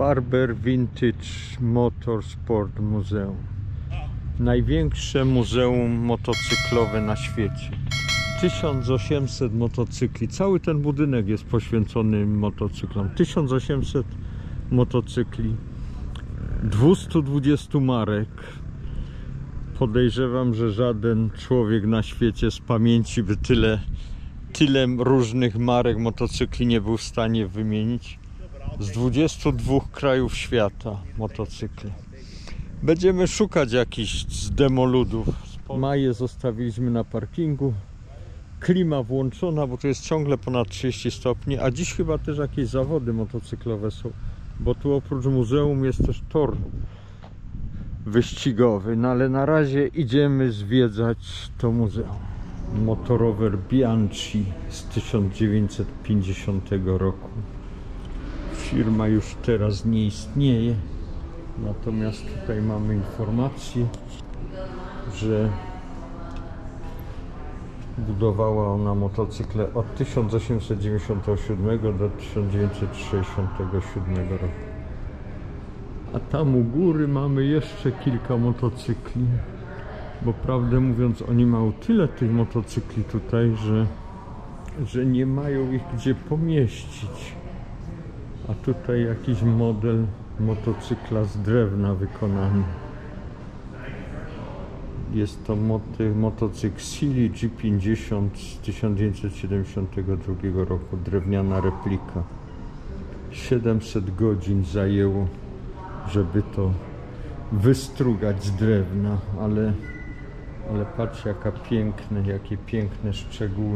Barber Vintage Motorsport Muzeum. Największe muzeum motocyklowe na świecie. 1800 motocykli. Cały ten budynek jest poświęcony motocyklom. 1800 motocykli. 220 marek. Podejrzewam, że żaden człowiek na świecie z pamięci by tyle różnych marek motocykli nie był w stanie wymienić. Z 22 krajów świata motocykle. Będziemy szukać jakichś z demoludów. Maję zostawiliśmy na parkingu. Klima włączona, bo to jest ciągle ponad 30 stopni, a dziś chyba też jakieś zawody motocyklowe są, bo tu oprócz muzeum jest też tor wyścigowy, no ale na razie idziemy zwiedzać to muzeum. Motorower Bianchi z 1950 roku. Firma już teraz nie istnieje, natomiast tutaj mamy informację, że budowała ona motocykle od 1897 do 1967 roku. A tam u góry mamy jeszcze kilka motocykli, bo prawdę mówiąc oni mają tyle tych motocykli tutaj, że nie mają ich gdzie pomieścić. A tutaj jakiś model motocykla z drewna wykonany. Jest to motocykl Silly G50 z 1972 roku, drewniana replika. 700 godzin zajęło, żeby to wystrugać z drewna, ale patrz jakie piękne szczegóły.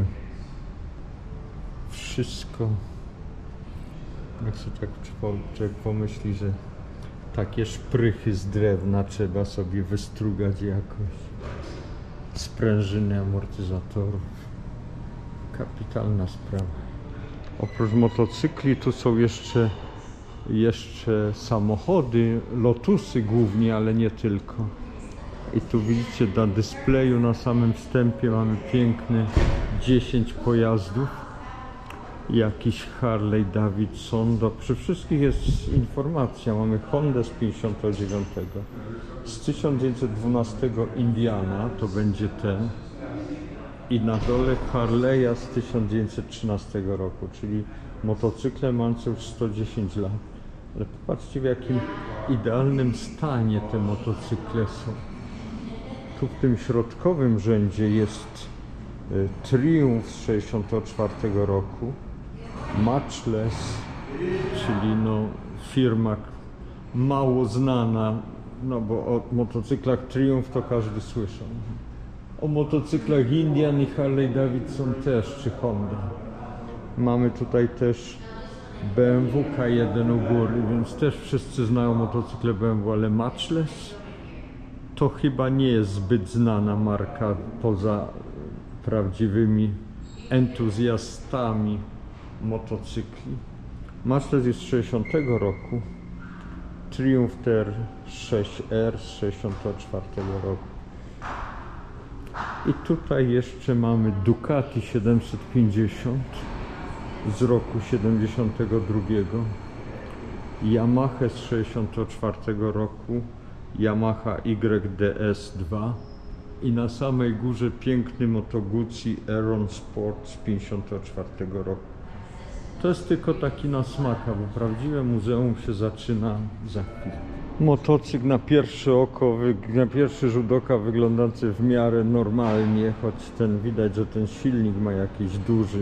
Wszystko, jak sobie tak człowiek pomyśli, że takie szprychy z drewna trzeba sobie wystrugać jakoś. Sprężyny amortyzatorów. Kapitalna sprawa. Oprócz motocykli tu są jeszcze samochody, Lotusy głównie, ale nie tylko. I tu widzicie na displeju na samym wstępie mamy piękne 10 pojazdów. Jakiś Harley Davidson. Przy wszystkich jest informacja. Mamy Hondę z 59. Z 1912 Indiana, to będzie ten. I na dole Harley'a z 1913 roku, czyli motocykle mające już 110 lat. Ale popatrzcie, w jakim idealnym stanie te motocykle są. Tu w tym środkowym rzędzie jest Triumph z 1964 roku. Matchless, czyli firma mało znana, bo o motocyklach Triumph to każdy słyszał. O motocyklach Indian i Harley Davidson też, czy Honda. Mamy tutaj też BMW K1 u góry, więc też wszyscy znają motocykle BMW, ale Matchless to chyba nie jest zbyt znana marka poza prawdziwymi entuzjastami motocykli. Matchless jest z 60 roku. Triumph TR6R z 64 roku. I tutaj jeszcze mamy Ducati 750 z roku 72. Yamaha z 64 roku. Yamaha YDS-2. I na samej górze piękny Moto Guzzi Aeron Sport z 54 roku. To jest tylko taki na smaka, bo prawdziwe muzeum się zaczyna za chwilę. Motocykl na pierwsze oko, na pierwszy rzut oka wyglądający w miarę normalnie, choć widać, że ten silnik ma jakiś duży.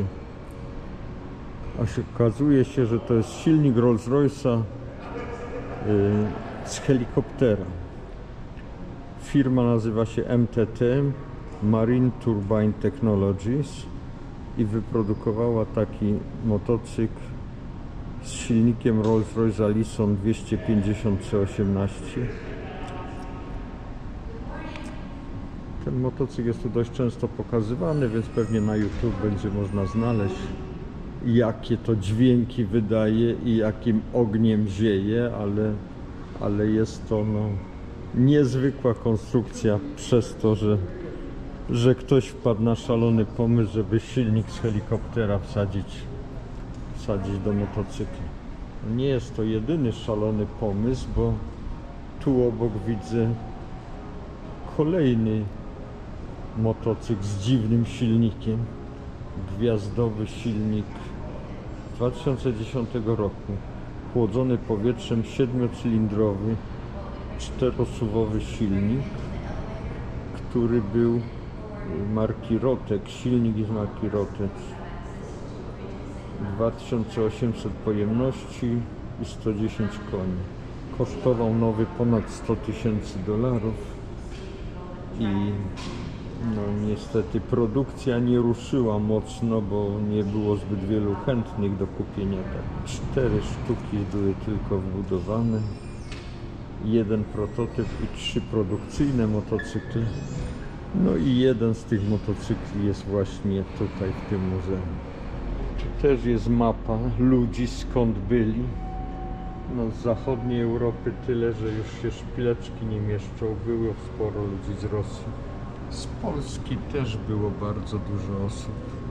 A okazuje się, że to jest silnik Rolls-Royce'a z helikoptera. Firma nazywa się MTT, Marine Turbine Technologies, i wyprodukowała taki motocykl z silnikiem Rolls-Royce Allison 250 C18. Ten motocykl jest tu dość często pokazywany, więc pewnie na YouTube będzie można znaleźć, jakie to dźwięki wydaje i jakim ogniem zieje, ale jest to niezwykła konstrukcja przez to, że ktoś wpadł na szalony pomysł, żeby silnik z helikoptera wsadzić do motocykla. Nie jest to jedyny szalony pomysł, bo tu obok widzę kolejny motocykl z dziwnym silnikiem. Gwiazdowy silnik 2010 roku. Chłodzony powietrzem 7-cylindrowy, 4-suwowy silnik, który był marki Rotek. Silnik jest marki Rotek. 2800 pojemności i 110 koni. Kosztował nowy ponad $100,000 i no niestety produkcja nie ruszyła mocno, bo nie było zbyt wielu chętnych do kupienia. 4 sztuki były tylko wbudowane, 1 prototyp i 3 produkcyjne motocykle. No i jeden z tych motocykli jest właśnie tutaj w tym muzeum. Tu też jest mapa ludzi, skąd byli. No, z zachodniej Europy tyle, że już się szpileczki nie mieszczą. Było sporo ludzi z Rosji. Z Polski też było bardzo dużo osób.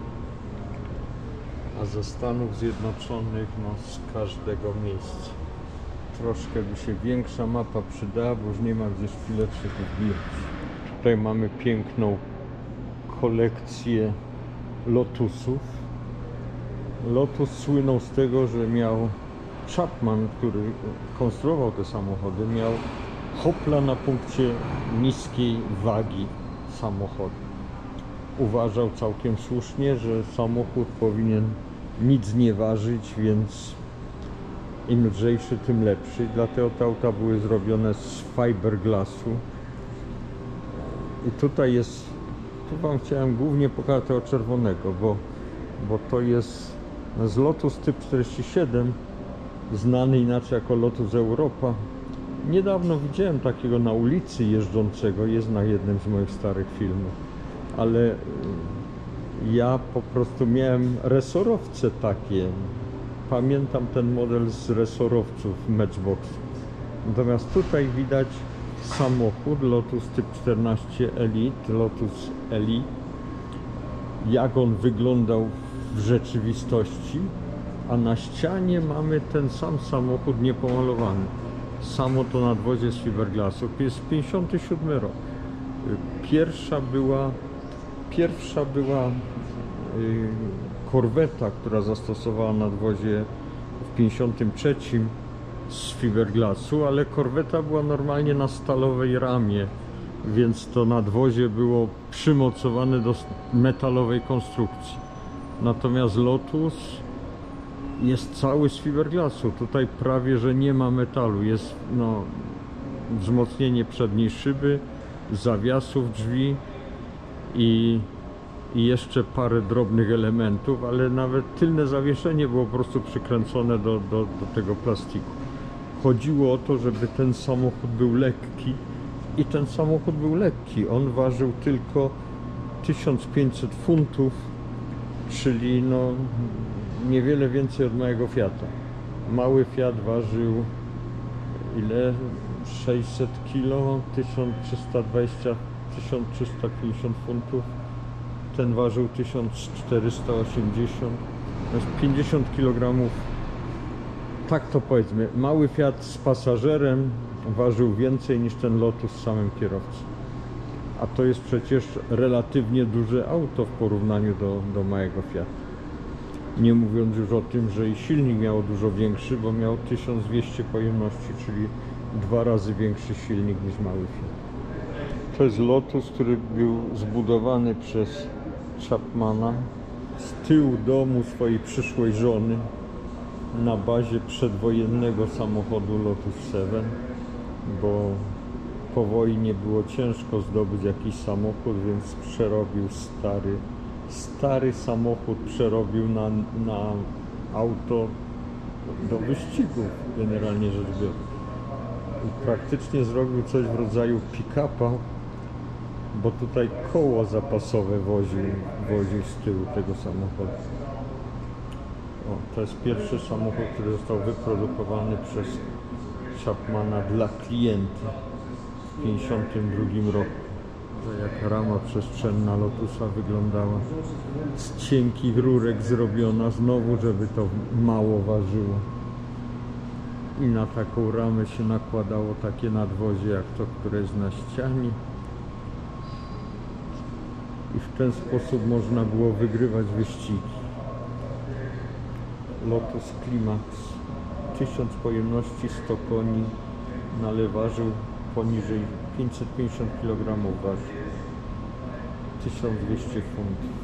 A ze Stanów Zjednoczonych, no z każdego miejsca. Troszkę by się większa mapa przydała, bo już nie ma gdzie szpileczek wbijać. Tutaj mamy piękną kolekcję Lotusów. Lotus słynął z tego, że miał Chapman, który konstruował te samochody, miał hopla na punkcie niskiej wagi samochodu. Uważał całkiem słusznie, że samochód powinien nic nie ważyć, więc im lżejszy, tym lepszy. Dlatego te auta były zrobione z fiberglassu. I tutaj jest, tu wam chciałem głównie pokazać tego czerwonego, bo to jest z Lotus Typ 47, znany inaczej jako Lotus Europa. Niedawno widziałem takiego na ulicy jeżdżącego, jest na jednym z moich starych filmów, ale ja po prostu miałem resorowce takie. Pamiętam ten model z resorowców Matchbox. Natomiast tutaj widać samochód Lotus Typ 14 Elite, Lotus Elite, jak on wyglądał w rzeczywistości, a na ścianie mamy ten sam samochód niepomalowany. Samo to nadwozie z fiberglassu. To jest 57 rok. Pierwsza była korweta, która zastosowała nadwozie w 53 z fiberglassu, ale korweta była normalnie na stalowej ramie, więc to nadwozie było przymocowane do metalowej konstrukcji. Natomiast Lotus jest cały z fiberglassu. Tutaj prawie że nie ma metalu. Jest no, wzmocnienie przedniej szyby, zawiasów drzwi i jeszcze parę drobnych elementów, ale nawet tylne zawieszenie było po prostu przykręcone do tego plastiku. Chodziło o to, żeby ten samochód był lekki i ten samochód był lekki. On ważył tylko 1500 funtów, czyli no niewiele więcej od mojego Fiata. Mały Fiat ważył ile? 600 kg, 1320, 1350 funtów. Ten ważył 1480, to jest 50 kg. Tak to powiedzmy, mały Fiat z pasażerem ważył więcej niż ten Lotus z samym kierowcą. A to jest przecież relatywnie duże auto w porównaniu do małego Fiata. Nie mówiąc już o tym, że i silnik miał dużo większy, bo miał 1200 pojemności, czyli 2 razy większy silnik niż mały Fiat. To jest Lotus, który był zbudowany przez Chapmana z tyłu domu swojej przyszłej żony na bazie przedwojennego samochodu Lotus 7, bo po wojnie było ciężko zdobyć jakiś samochód, więc przerobił stary samochód, przerobił na auto do wyścigów, generalnie rzecz biorąc. I praktycznie zrobił coś w rodzaju pick-upa, bo tutaj koło zapasowe woził z tyłu tego samochodu. O, to jest pierwszy samochód, który został wyprodukowany przez Chapmana dla klienta w 1952 roku. Jak rama przestrzenna Lotusa wyglądała, z cienkich rurek zrobiona, znowu żeby to mało ważyło. i na taką ramę się nakładało takie nadwozie jak to, które jest na ścianie. I w ten sposób można było wygrywać wyścigi. Lotus Climax 1000 pojemności, 100 koni, no ale ważył poniżej 550 kg, ważył 1200 funtów.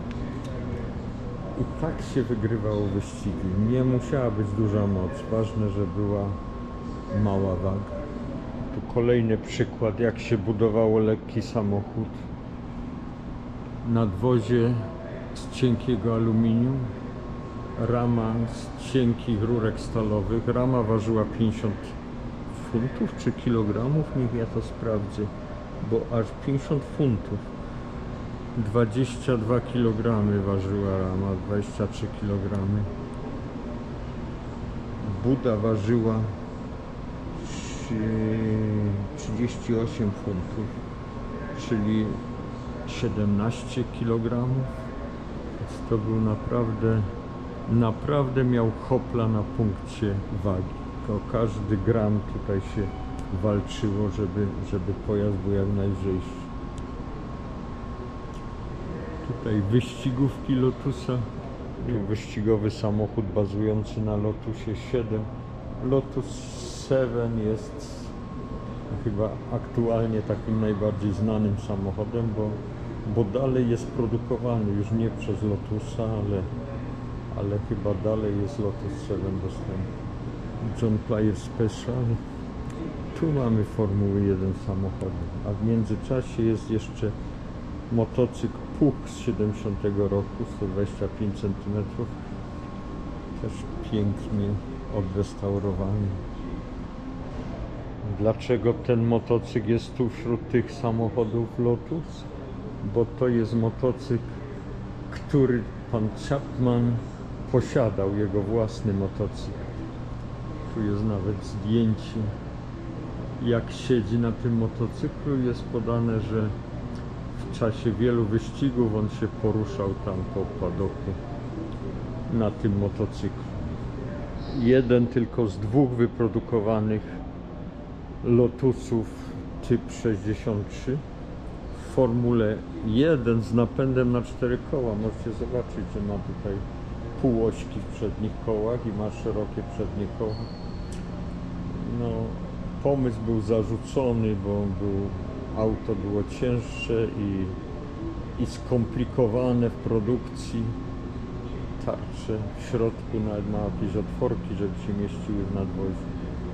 I tak się wygrywało wyścigi. Nie musiała być duża moc, ważne, że była mała waga. Tu kolejny przykład, jak się budowało lekki samochód. Nadwozie z cienkiego aluminium, rama z cienkich rurek stalowych. Rama ważyła 50 funtów czy kilogramów, niech ja to sprawdzę, bo aż 50 funtów. 22 kg ważyła rama, 23 kg. Buda ważyła 38 funtów, czyli 17 kg. Więc to był naprawdę miał hopla na punkcie wagi. To każdy gram tutaj się walczyło, żeby pojazd był jak najlżejszy. Tutaj wyścigówki Lotusa. Tu wyścigowy samochód bazujący na Lotusie 7. Lotus 7 jest chyba aktualnie takim najbardziej znanym samochodem, bo dalej jest produkowany już nie przez Lotusa, ale chyba dalej jest Lotus 7 dostępny. John Player Special. Tu mamy Formuły 1 samochody, a w międzyczasie jest jeszcze motocykl Puch z 70 roku, 125 cm. Też pięknie odrestaurowany. Dlaczego ten motocykl jest tu wśród tych samochodów Lotus? Bo to jest motocykl, który pan Chapman posiadał, jego własny motocykl. Tu jest nawet zdjęcie, jak siedzi na tym motocyklu. Jest podane, że w czasie wielu wyścigów on się poruszał tam po padoku na tym motocyklu. Jeden tylko z dwóch wyprodukowanych Lotusów typ 63 w Formule 1 z napędem na 4 koła. Możecie zobaczyć, że ma tutaj półośki w przednich kołach i ma szerokie przednie koła. No, pomysł był zarzucony, bo auto było cięższe i skomplikowane w produkcji. Tarcze w środku nawet ma jakieś otworki, żeby się mieściły w nadwozie.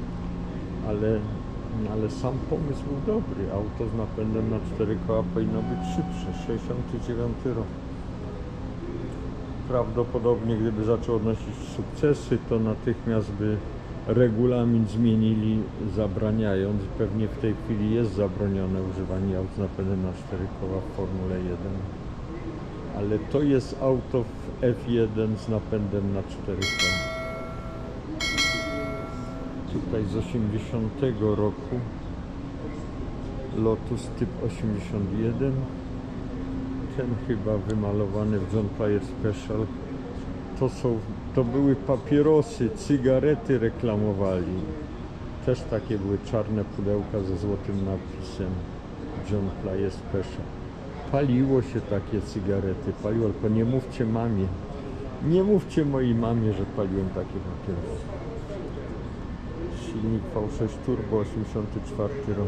Ale sam pomysł był dobry. Auto z napędem na 4 koła powinno być szybsze. 69 rok. Prawdopodobnie gdyby zaczął odnosić sukcesy, to natychmiast by regulamin zmienili, zabraniając. Pewnie w tej chwili jest zabronione używanie aut z napędem na 4 koła w Formule 1. Ale to jest auto w F1 z napędem na 4 koła. Tutaj z 80 roku Lotus typ 81. Ten chyba wymalowany w John Player Special. To były papierosy, cygarety reklamowali. Też takie były czarne pudełka ze złotym napisem John Player Special. Paliło się takie cygarety, paliło, tylko nie mówcie mamie. Nie mówcie mojej mamie, że paliłem takie papierosy. Silnik V6 Turbo 84 rok.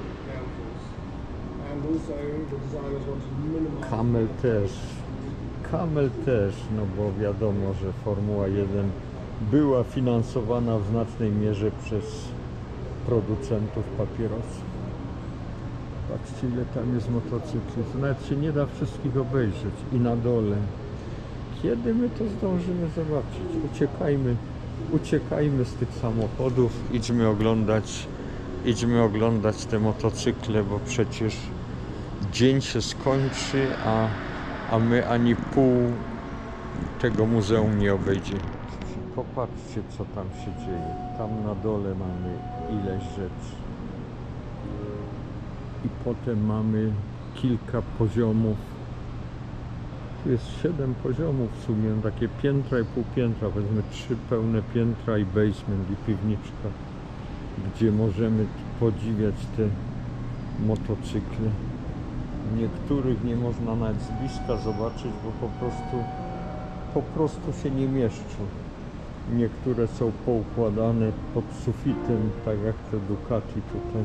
Camel też, no bo wiadomo, że Formuła 1 była finansowana w znacznej mierze przez producentów papierosów. Patrzcie, ile tam jest motocykli, to nawet się nie da wszystkich obejrzeć. I na dole. Kiedy my to zdążymy zobaczyć? Uciekajmy z tych samochodów, idźmy oglądać te motocykle, bo przecież dzień się skończy, a my ani pół tego muzeum nie obejdziemy. Popatrzcie, co tam się dzieje. Tam na dole mamy ileś rzeczy. I potem mamy kilka poziomów Tu jest 7 poziomów w sumie, takie piętra i pół piętra, powiedzmy 3 pełne piętra i basement i piwniczka, gdzie możemy podziwiać te motocykle. Niektórych nie można nawet z bliska zobaczyć, bo po prostu się nie mieszczą. Niektóre są poukładane pod sufitem, tak jak te Ducati tutaj.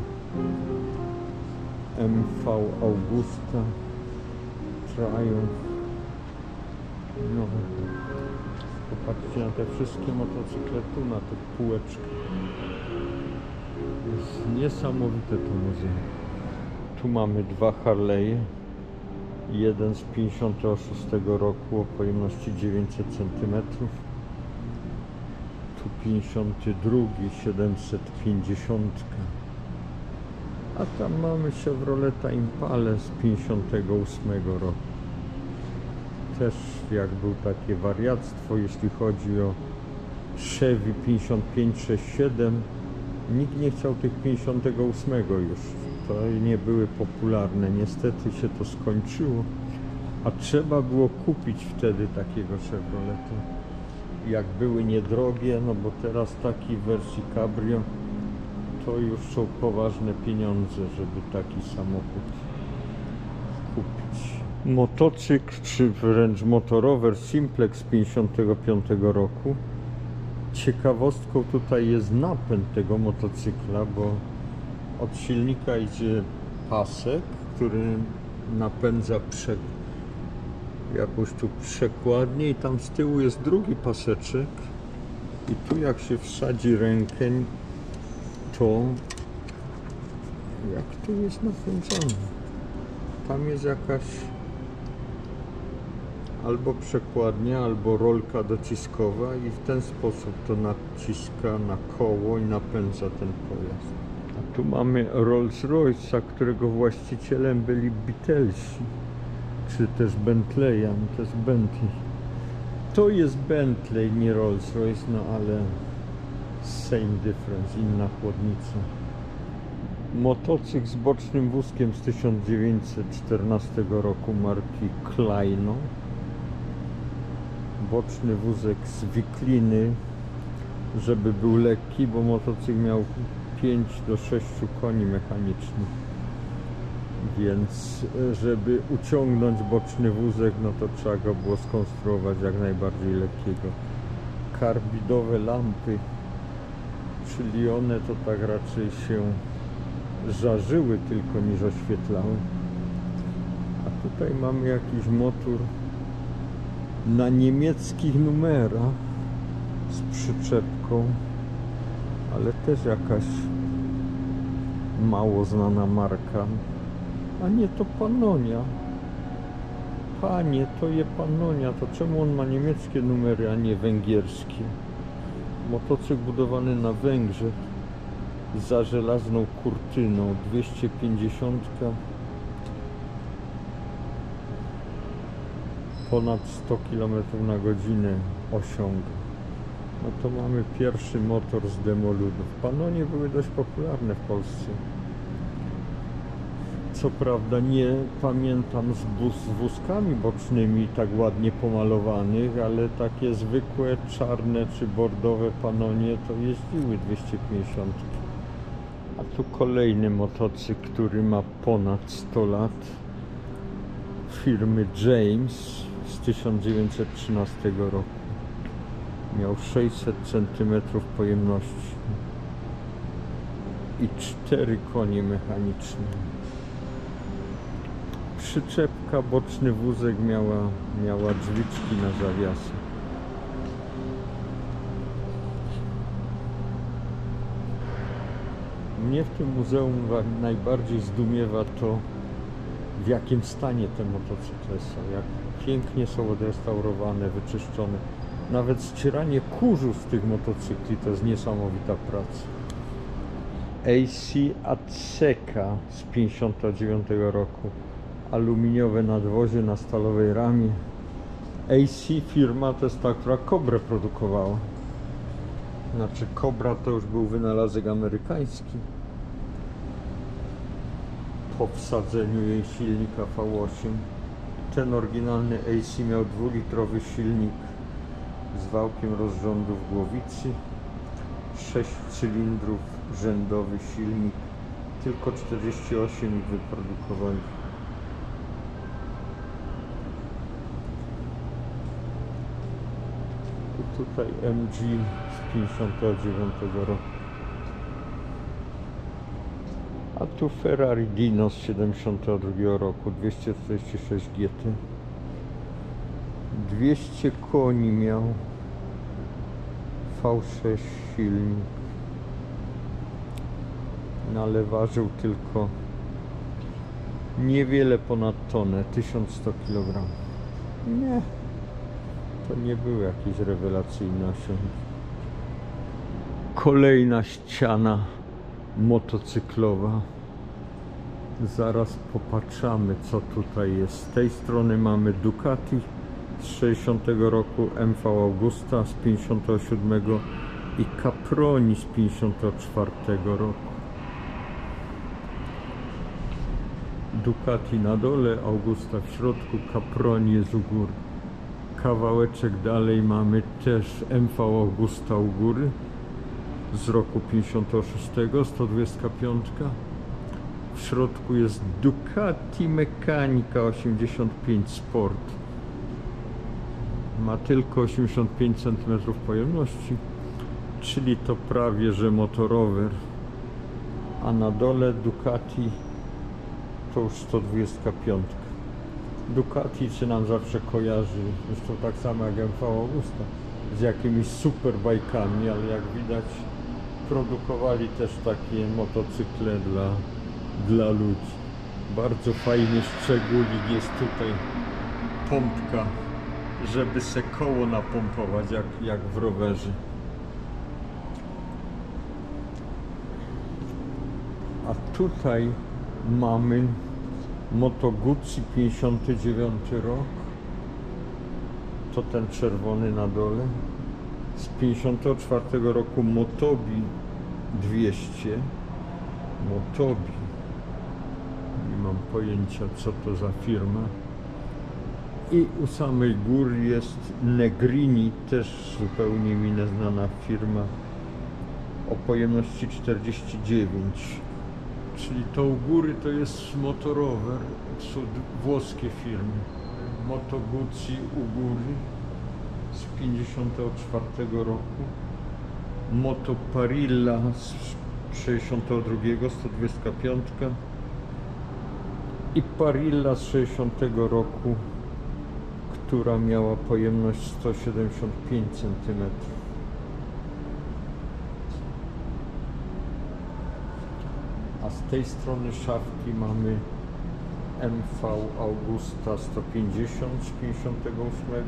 MV Augusta, Triumph. No, popatrzcie na te wszystkie motocykle tu, na tych półeczkach. Jest niesamowite to muzeum. Tu mamy 2 Harley'e. Jeden z 56 roku o pojemności 900 cm. Tu 52, 750. A tam mamy Chevroleta Impale z 58 roku. Też jak był takie wariactwo, jeśli chodzi o Chevy 5567, nikt nie chciał tych 58 już. To nie były popularne. Niestety się to skończyło, a trzeba było kupić wtedy takiego Chevroleta. Jak były niedrogie, no bo teraz taki w wersji cabrio to już są poważne pieniądze, żeby taki samochód kupić. Motocykl, czy wręcz motorower Simplex z 55 roku. Ciekawostką tutaj jest napęd tego motocykla, bo od silnika idzie pasek, który napędza jakąś tu przekładnię i tam z tyłu jest drugi paseczek i tu jak się wsadzi rękę, to jak to jest napędzane? Tam jest jakaś albo przekładnia, albo rolka dociskowa i w ten sposób to naciska na koło i napędza ten pojazd. A tu mamy Rolls-Royce'a, którego właścicielem byli Beatlesi, czy też Bentleya, to jest Bentley. To jest Bentley, nie Rolls-Royce, no ale same difference, inna chłodnica. Motocykl z bocznym wózkiem z 1914 roku marki Kleino. Boczny wózek z wikliny, żeby był lekki, bo motocykl miał 5 do 6 koni mechanicznych. Więc żeby uciągnąć boczny wózek, no to trzeba go było skonstruować jak najbardziej lekkiego. Karbidowe lampy, czyli one to tak raczej się żarzyły tylko niż oświetlały. A tutaj mamy jakiś motor na niemieckich numerach z przyczepką, ale też jakaś mało znana marka. A nie, to Pannonia. Panie, to jest Pannonia, to czemu on ma niemieckie numery, a nie węgierskie? Motocykl budowany na Węgrzech za żelazną kurtyną, 250, ponad 100 km na godzinę osiąga. No to mamy pierwszy motor z demoludów. Pannonie były dość popularne w Polsce. Co prawda nie pamiętam z wózkami bocznymi tak ładnie pomalowanych, ale takie zwykłe czarne czy bordowe Pannonie to jeździły 250. A tu kolejny motocykl, który ma ponad 100 lat, firmy James z 1913 roku. Miał 600 cm pojemności i 4 konie mechaniczne. Przyczepka, boczny wózek miała drzwiczki na zawiasy. Mnie w tym muzeum najbardziej zdumiewa to, w jakim stanie te motocykle są, jak pięknie są odrestaurowane, wyczyszczone. Nawet ścieranie kurzu z tych motocykli to jest niesamowita praca. AC Atseka z 1959 roku. Aluminiowe nadwozie na stalowej ramie. AC firma to jest ta, która Cobrę produkowała. Znaczy Cobra to już był wynalazek amerykański. Po wsadzeniu jej silnika V8. Ten oryginalny AC miał 2-litrowy silnik z wałkiem rozrządu w głowicy, 6 cylindrów, rzędowy silnik, tylko 48 ich wyprodukowali. I tutaj MG z 59 roku. A tu Ferrari Dino z 72 roku, 246 GT. 200 koni miał, V6 silnik, no ale ważył tylko niewiele ponad tonę, 1100 kg. Nie, to nie były jakieś rewelacyjne osiągnięcia. Kolejna ściana motocyklowa. Zaraz popatrzamy, co tutaj jest. Z tej strony mamy Ducati z 60 roku, MV Augusta z 57 i Caproni z 54 roku. Ducati na dole, Augusta w środku, Caproni jest u góry. Kawałeczek dalej mamy też MV Augusta u góry z roku 56, 125. W środku jest Ducati Mechanica 85 Sport. Ma tylko 85 cm pojemności, czyli to prawie że motorower. A na dole Ducati to już 125. Ducati się nam zawsze kojarzy, zresztą tak samo jak MV Augusta, z jakimiś superbajkami, ale jak widać produkowali też takie motocykle dla ludzi. Bardzo fajny szczególik jest tutaj, pompka, żeby se koło napompować jak w rowerze. A tutaj mamy Moto Guzzi 59 rok, to ten czerwony na dole. Z 54 roku Motobi 200. Motobi, nie mam pojęcia co to za firma. I u samej góry jest Negrini, też zupełnie mi nieznana firma, o pojemności 49. Czyli to u góry to jest motorower, są włoskie firmy. Moto Guzzi u góry z 54 roku, Moto Parilla z 62, 125 i Parilla z 60 roku, która miała pojemność 175 cm. A z tej strony szafki mamy MV Augusta 150 z 58,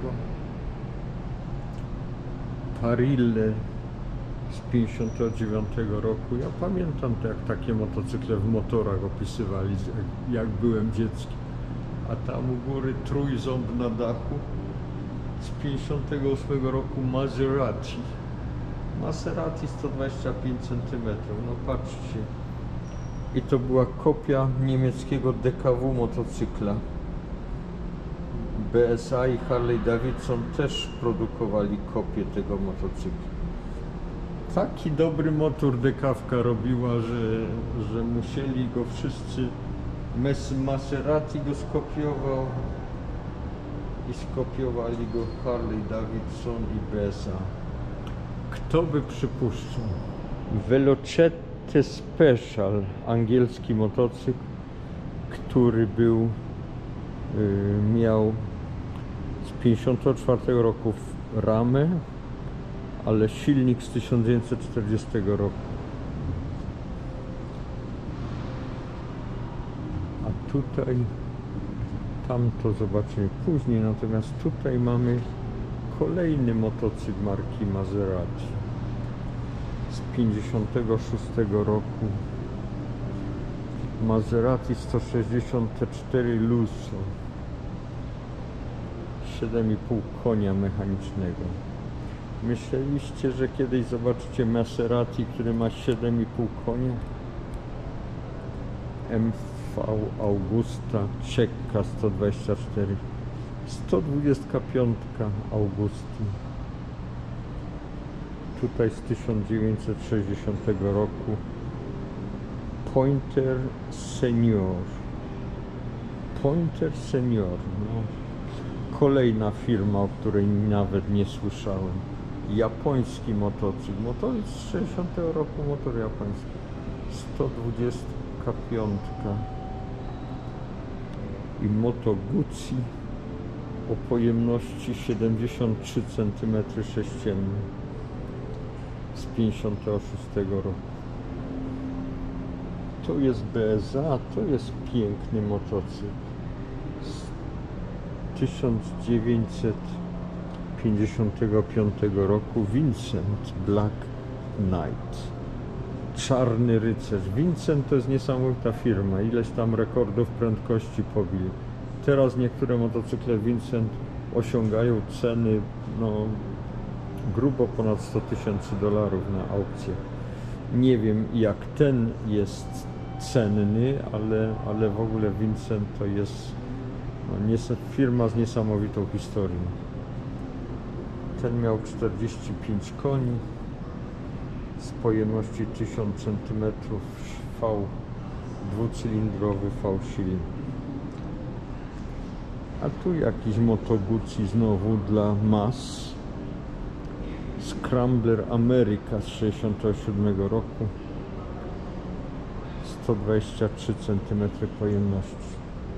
Parille z 59 roku. Ja pamiętam to, jak takie motocykle w motorach opisywali, jak byłem dzieckiem. A tam u góry trójząb na dachu z 58 roku Maserati. Maserati 125 cm, no patrzcie. I to była kopia niemieckiego DKW motocykla. BSA i Harley Davidson też produkowali kopię tego motocykla. Taki dobry motor dekawka robiła, że musieli go wszyscy. Maserati go skopiował i skopiowali go Harley Davidson i BSA. Kto by przypuszczał? Velocette Special, angielski motocykl, który miał z 54 roku ramę, ale silnik z 1940 roku. A tutaj, tamto zobaczymy później, natomiast tutaj mamy kolejny motocykl marki Maserati z 56 roku. Maserati 164 Lusso, 7,5 konia mechanicznego. Myśleliście, że kiedyś zobaczycie Maserati, który ma 7,5 konia? MV Augusta Cecca 124. 125 Augusty. Tutaj z 1960 roku. Pointer Senior. Pointer Senior. No. Kolejna firma, o której nawet nie słyszałem. Japoński motocykl. Motor z 60 roku, motor japoński. 125. I Moto Guzzi o pojemności 73 cm3 z 56 roku. To jest BSA, to jest piękny motocykl z 1955 roku. Vincent Black Knight, Czarny Rycerz. Vincent to jest niesamowita firma, ileś tam rekordów prędkości pobili. Teraz niektóre motocykle Vincent osiągają ceny no, grubo ponad $100 000 na aukcjach. Nie wiem jak ten jest cenny, ale w ogóle Vincent to jest no, firma z niesamowitą historią. Ten miał 45 koni z pojemności 1000 cm, V dwucylindrowy V-silnik. A tu jakiś Moto Guzzi znowu dla mas. Scrambler America z 67 roku. 123 cm pojemności.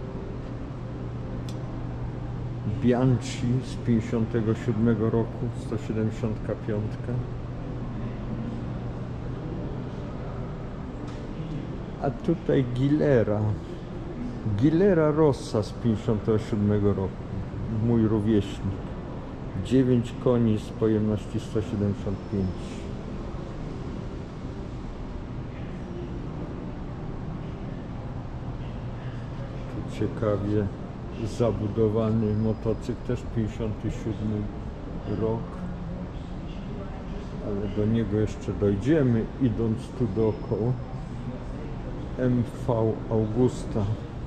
Bianchi z 57 roku. 175. A tutaj Gilera Rossa z 57 roku, mój rówieśnik. 9 koni z pojemności 175. Tu ciekawie zabudowany motocykl, też 57 rok. Ale do niego jeszcze dojdziemy, idąc tu dookoła. MV Augusta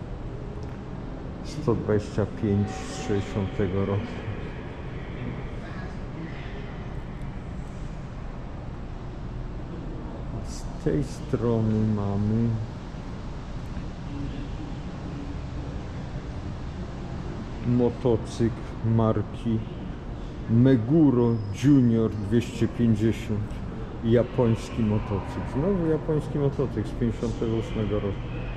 125 z 60 roku. Z tej strony mamy motocykl marki Meguro Junior 250. Japoński motocykl. Znowu japoński motocykl z 58 roku.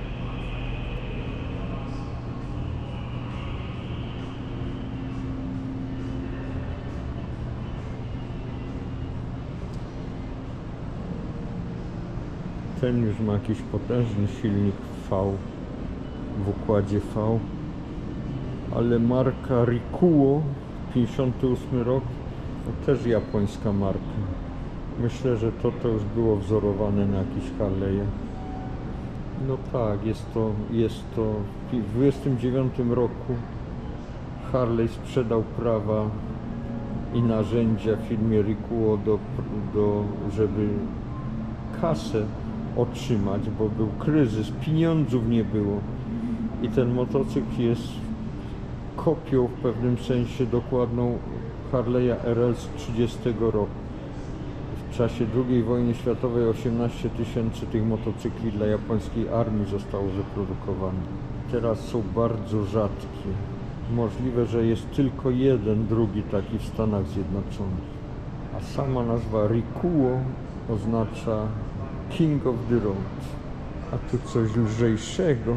Ten już ma jakiś potężny silnik V w układzie V, ale marka Rikuo 58 rok to też japońska marka. Myślę, że to już było wzorowane na jakichś Harley'ach. No tak, jest to w 29 roku Harley sprzedał prawa i narzędzia firmie Rikuo żeby kasę otrzymać, bo był kryzys, pieniądzów nie było. I ten motocykl jest kopią w pewnym sensie dokładną Harley'a RL z 30 roku. W czasie II wojny światowej 18 000 tych motocykli dla japońskiej armii zostało wyprodukowanych. Teraz są bardzo rzadkie. Możliwe, że jest tylko jeden, drugi taki w Stanach Zjednoczonych. A sama nazwa Rikuo oznacza King of the Road. A tu coś lżejszego.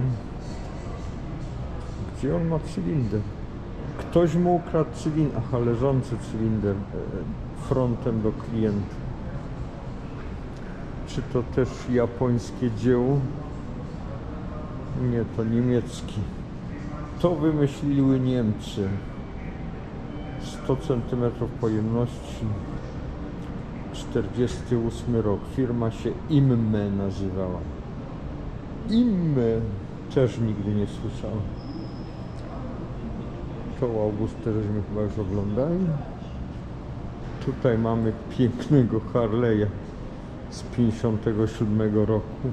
Gdzie on ma cylinder? Ktoś mu ukradł cylinder, aha, leżący cylinder frontem do klienta. Czy to też japońskie dzieło? Nie, to niemiecki. To wymyśliły Niemcy. 100 cm pojemności. 48 rok. Firma się Imme nazywała. Imme. Też nigdy nie słyszałem. To Augustę żeśmy chyba już oglądali. Tutaj mamy pięknego Harley'a z 57 roku.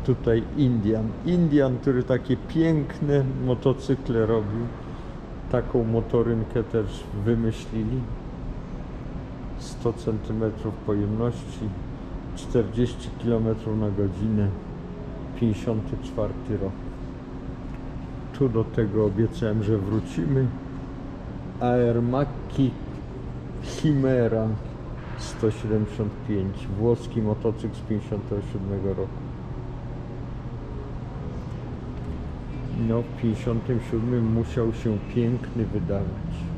tutaj Indian, który takie piękne motocykle robił. Taką motorynkę też wymyślili. 100 cm pojemności, 40 km na godzinę, 54 rok. Tu do tego obiecałem, że wrócimy. Air Macchi Chimera 175, włoski motocykl z 57 roku. No, w 57 musiał się piękny wydawać.